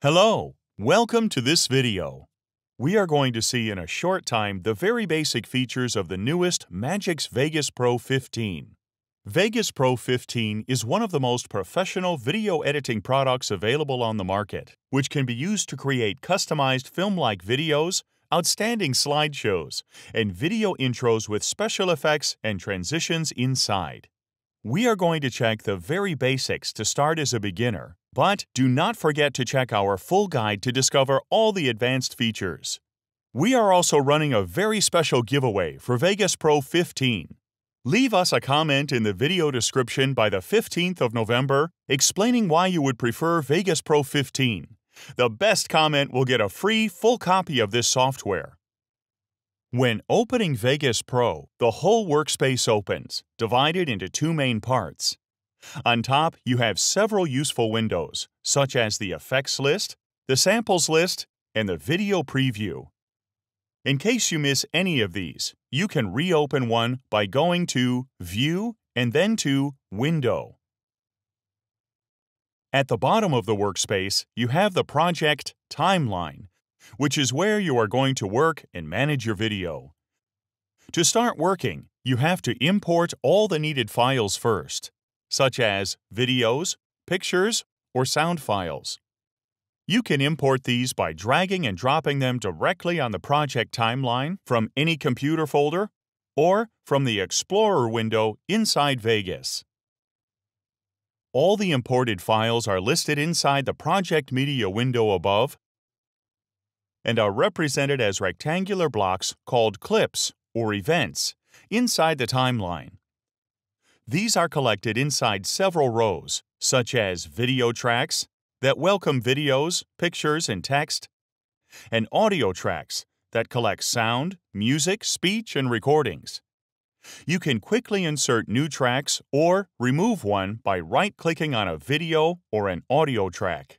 Hello, welcome to this video. We are going to see in a short time the very basic features of the newest Magix Vegas Pro 15. Vegas Pro 15 is one of the most professional video editing products available on the market, which can be used to create customized film-like videos, outstanding slideshows, and video intros with special effects and transitions inside. We are going to check the very basics to start as a beginner, but do not forget to check our full guide to discover all the advanced features. We are also running a very special giveaway for Vegas Pro 15. Leave us a comment in the video description by the 15th of November explaining why you would prefer Vegas Pro 15. The best comment will get a free full copy of this software. When opening Vegas Pro, the whole workspace opens, divided into two main parts. On top, you have several useful windows, such as the Effects list, the Samples list, and the Video Preview. In case you miss any of these, you can reopen one by going to View and then to Window. At the bottom of the workspace, you have the project timeline, which is where you are going to work and manage your video. To start working, you have to import all the needed files first, such as videos, pictures, or sound files. You can import these by dragging and dropping them directly on the project timeline from any computer folder or from the Explorer window inside Vegas. All the imported files are listed inside the Project Media window above and are represented as rectangular blocks called clips or events inside the timeline. These are collected inside several rows, such as video tracks that welcome videos, pictures, and text, and audio tracks that collect sound, music, speech, and recordings. You can quickly insert new tracks or remove one by right-clicking on a video or an audio track.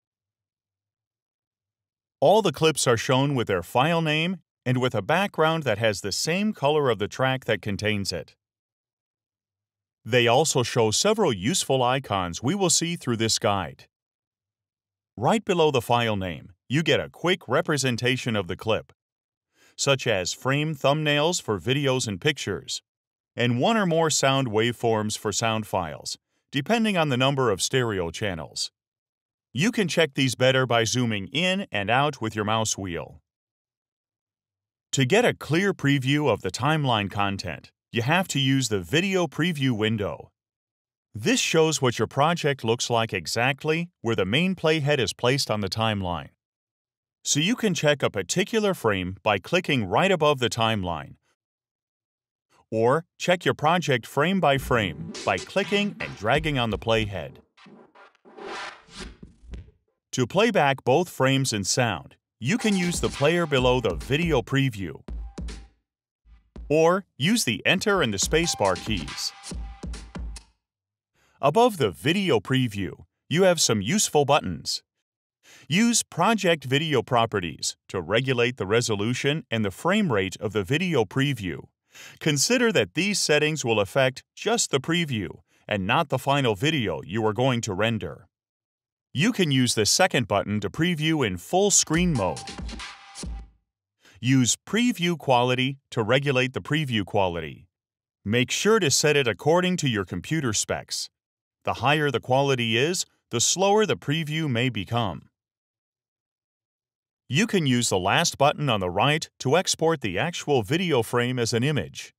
All the clips are shown with their file name and with a background that has the same color of the track that contains it. They also show several useful icons we will see through this guide. Right below the file name, you get a quick representation of the clip, such as frame thumbnails for videos and pictures, and one or more sound waveforms for sound files, depending on the number of stereo channels. You can check these better by zooming in and out with your mouse wheel. To get a clear preview of the timeline content, you have to use the Video Preview window. This shows what your project looks like exactly where the main playhead is placed on the timeline. So you can check a particular frame by clicking right above the timeline, or check your project frame by frame by clicking and dragging on the playhead. To play back both frames and sound, you can use the player below the Video Preview, or use the Enter and the Spacebar keys. Above the Video Preview, you have some useful buttons. Use Project Video Properties to regulate the resolution and the frame rate of the video preview. Consider that these settings will affect just the preview and not the final video you are going to render. You can use the second button to preview in full screen mode. Use Preview Quality to regulate the preview quality. Make sure to set it according to your computer specs. The higher the quality is, the slower the preview may become. You can use the last button on the right to export the actual video frame as an image.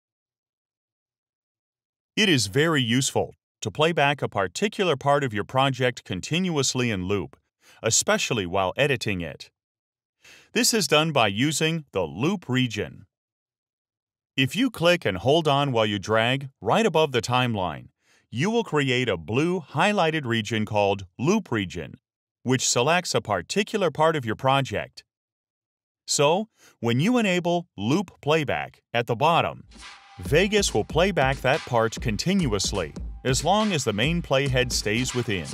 It is very useful to play back a particular part of your project continuously in loop, especially while editing it. This is done by using the Loop region. If you click and hold on while you drag right above the timeline, you will create a blue highlighted region called Loop region, which selects a particular part of your project. So, when you enable Loop Playback at the bottom, Vegas will play back that part continuously as long as the main playhead stays within.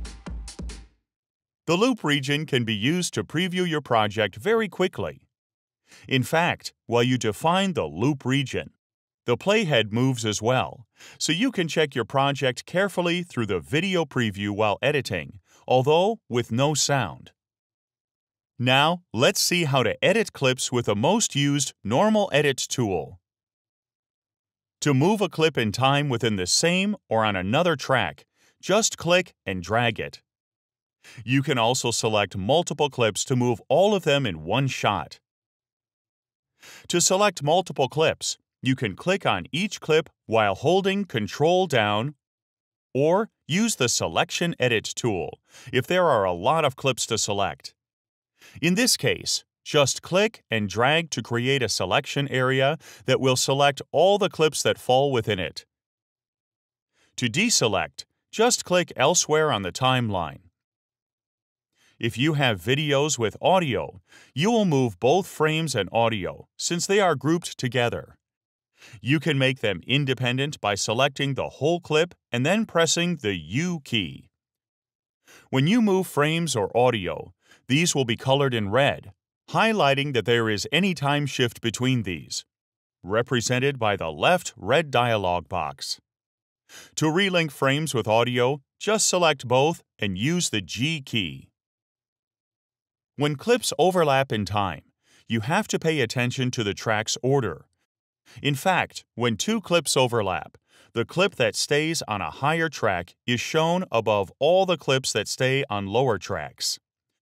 The Loop region can be used to preview your project very quickly. In fact, while you define the Loop region, the playhead moves as well, so you can check your project carefully through the Video Preview while editing, although with no sound. Now, let's see how to edit clips with the most used Normal Edit tool. To move a clip in time within the same or on another track, just click and drag it. You can also select multiple clips to move all of them in one shot. To select multiple clips, you can click on each clip while holding Control down or use the Selection Edit tool if there are a lot of clips to select. In this case, just click and drag to create a selection area that will select all the clips that fall within it. To deselect, just click elsewhere on the timeline. If you have videos with audio, you will move both frames and audio since they are grouped together. You can make them independent by selecting the whole clip and then pressing the U key. When you move frames or audio, these will be colored in red, highlighting that there is any time shift between these, represented by the left red dialog box. To relink frames with audio, just select both and use the G key. When clips overlap in time, you have to pay attention to the track's order. In fact, when two clips overlap, the clip that stays on a higher track is shown above all the clips that stay on lower tracks.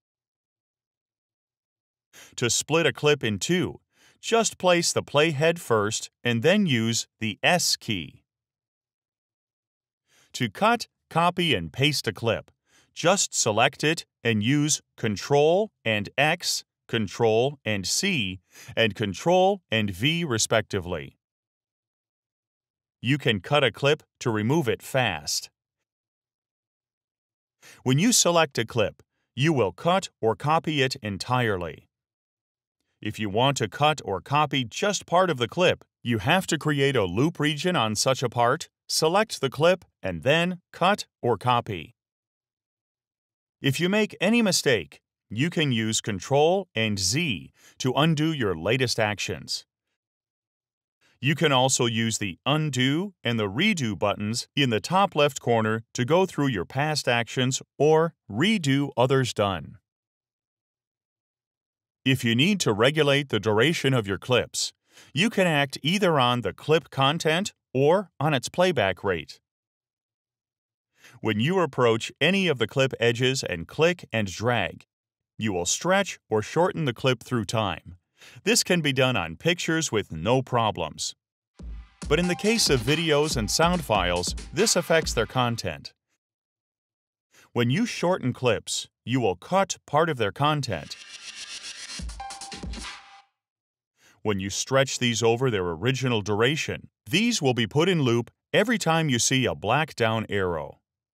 To split a clip in two, just place the playhead first and then use the S key. To cut, copy, and paste a clip, just select it and use Ctrl and X, Ctrl and C, and Ctrl and V respectively. You can cut a clip to remove it fast. When you select a clip, you will cut or copy it entirely. If you want to cut or copy just part of the clip, you have to create a loop region on such a part, select the clip, and then cut or copy. If you make any mistake, you can use Ctrl and Z to undo your latest actions. You can also use the Undo and the Redo buttons in the top left corner to go through your past actions or redo others done. If you need to regulate the duration of your clips, you can act either on the clip content or on its playback rate. When you approach any of the clip edges and click and drag, you will stretch or shorten the clip through time. This can be done on pictures with no problems. But in the case of videos and sound files, this affects their content. When you shorten clips, you will cut part of their content. When you stretch these over their original duration, these will be put in loop every time you see a black down arrow.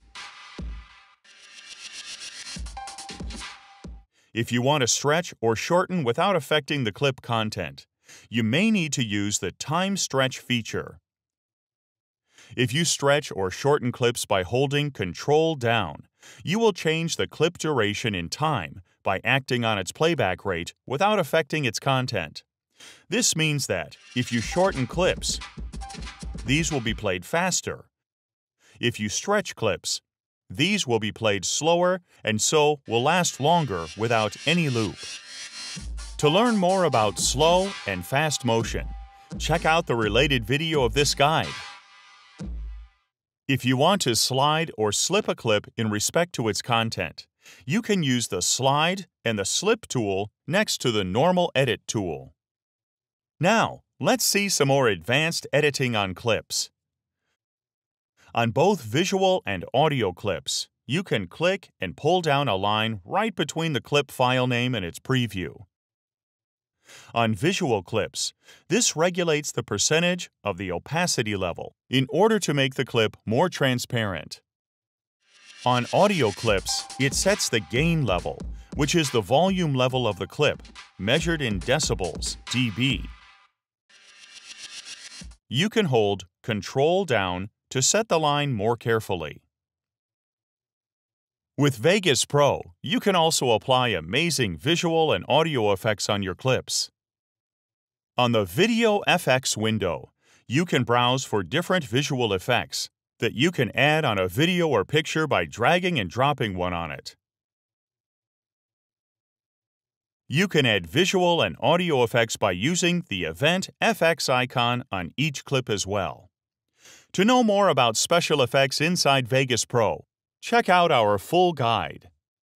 If you want to stretch or shorten without affecting the clip content, you may need to use the Time Stretch feature. If you stretch or shorten clips by holding Control down, you will change the clip duration in time by acting on its playback rate without affecting its content. This means that if you shorten clips, these will be played faster. If you stretch clips, these will be played slower and so will last longer without any loop. To learn more about slow and fast motion, check out the related video of this guide. If you want to slide or slip a clip in respect to its content, you can use the Slide and the Slip tool next to the Normal Edit tool. Now, let's see some more advanced editing on clips. On both visual and audio clips, you can click and pull down a line right between the clip file name and its preview. On visual clips, this regulates the percentage of the opacity level in order to make the clip more transparent. On audio clips, it sets the gain level, which is the volume level of the clip, measured in decibels, dB. You can hold Control down to set the line more carefully. With Vegas Pro, you can also apply amazing visual and audio effects on your clips. On the Video FX window, you can browse for different visual effects, that you can add on a video or picture by dragging and dropping one on it. You can add visual and audio effects by using the Event FX icon on each clip as well. To know more about special effects inside Vegas Pro, check out our full guide.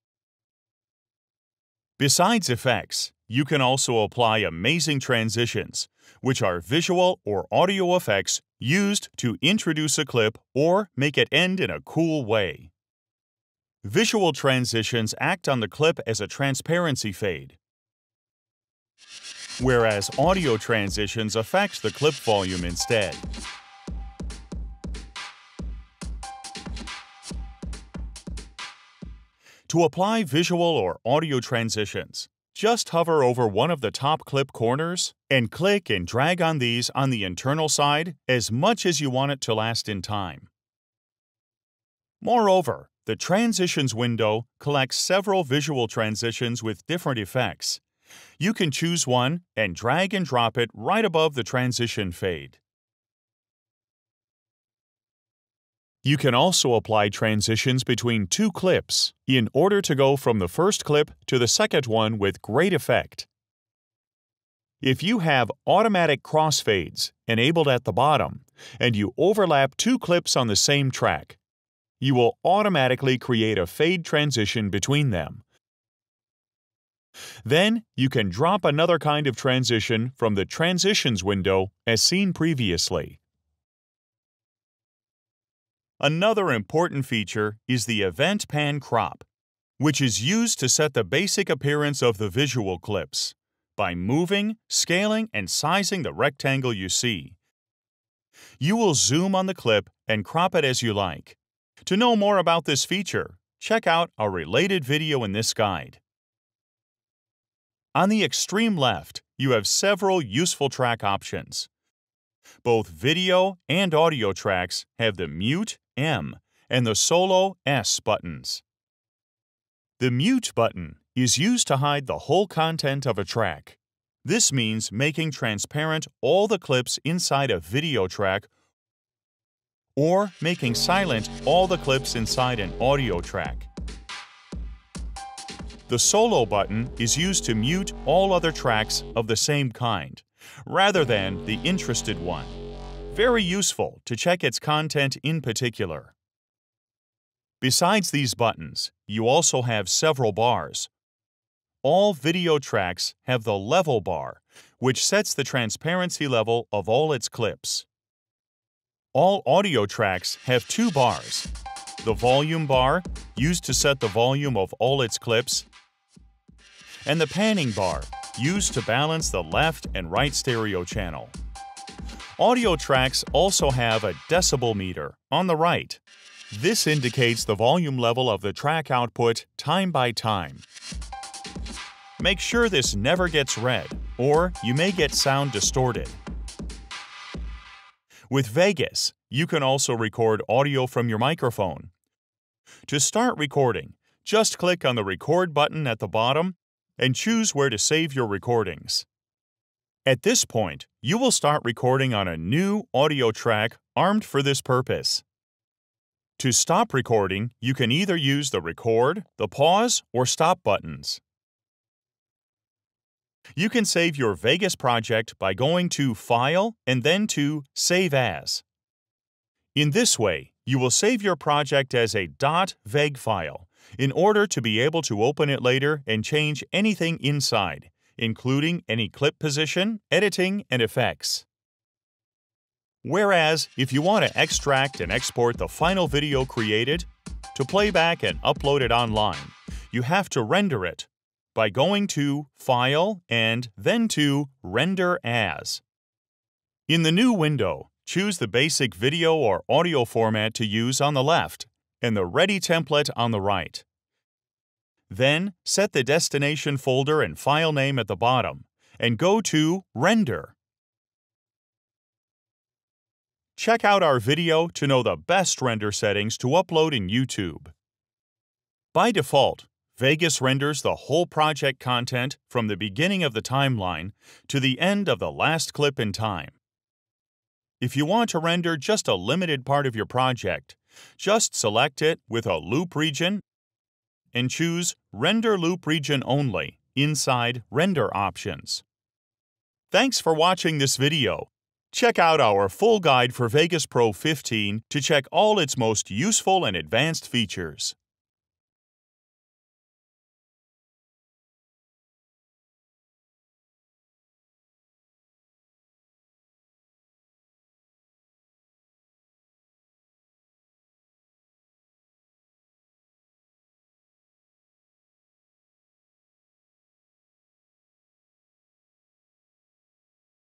Besides effects, you can also apply amazing transitions, which are visual or audio effects used to introduce a clip or make it end in a cool way. Visual transitions act on the clip as a transparency fade, whereas audio transitions affect the clip volume instead. To apply visual or audio transitions, just hover over one of the top clip corners and click and drag on these on the internal side as much as you want it to last in time. Moreover, the Transitions window collects several visual transitions with different effects. You can choose one and drag and drop it right above the transition fade. You can also apply transitions between two clips in order to go from the first clip to the second one with great effect. If you have automatic crossfades enabled at the bottom and you overlap two clips on the same track, you will automatically create a fade transition between them. Then you can drop another kind of transition from the Transitions window as seen previously. Another important feature is the Event Pan Crop, which is used to set the basic appearance of the visual clips by moving, scaling, and sizing the rectangle you see. You will zoom on the clip and crop it as you like. To know more about this feature, check out our related video in this guide. On the extreme left, you have several useful track options. Both video and audio tracks have the Mute M and the Solo S buttons. The Mute button is used to hide the whole content of a track. This means making transparent all the clips inside a video track or making silent all the clips inside an audio track. The Solo button is used to mute all other tracks of the same kind, rather than the interested one. Very useful to check its content in particular. Besides these buttons, you also have several bars. All video tracks have the level bar, which sets the transparency level of all its clips. All audio tracks have two bars: the volume bar, used to set the volume of all its clips, and the panning bar, used to balance the left and right stereo channel. Audio tracks also have a decibel meter on the right. This indicates the volume level of the track output time by time. Make sure this never gets read, or you may get sound distorted. With Vegas, you can also record audio from your microphone. To start recording, just click on the Record button at the bottom and choose where to save your recordings. At this point, you will start recording on a new audio track armed for this purpose. To stop recording, you can either use the Record, the Pause, or Stop buttons. You can save your Vegas project by going to File and then to Save As. In this way, you will save your project as a .veg file in order to be able to open it later and change anything inside, including any clip position, editing, and effects. Whereas, if you want to extract and export the final video created, to play back and upload it online, you have to render it by going to File and then to Render As. In the new window, choose the basic video or audio format to use on the left and the Ready template on the right. Then, set the destination folder and file name at the bottom, and go to Render. Check out our video to know the best render settings to upload in YouTube. By default, Vegas renders the whole project content from the beginning of the timeline to the end of the last clip in time. If you want to render just a limited part of your project, just select it with a loop region and choose Render Loop Region Only inside Render Options. Thanks for watching this video. Check out our full guide for Vegas Pro 15 to check all its most useful and advanced features.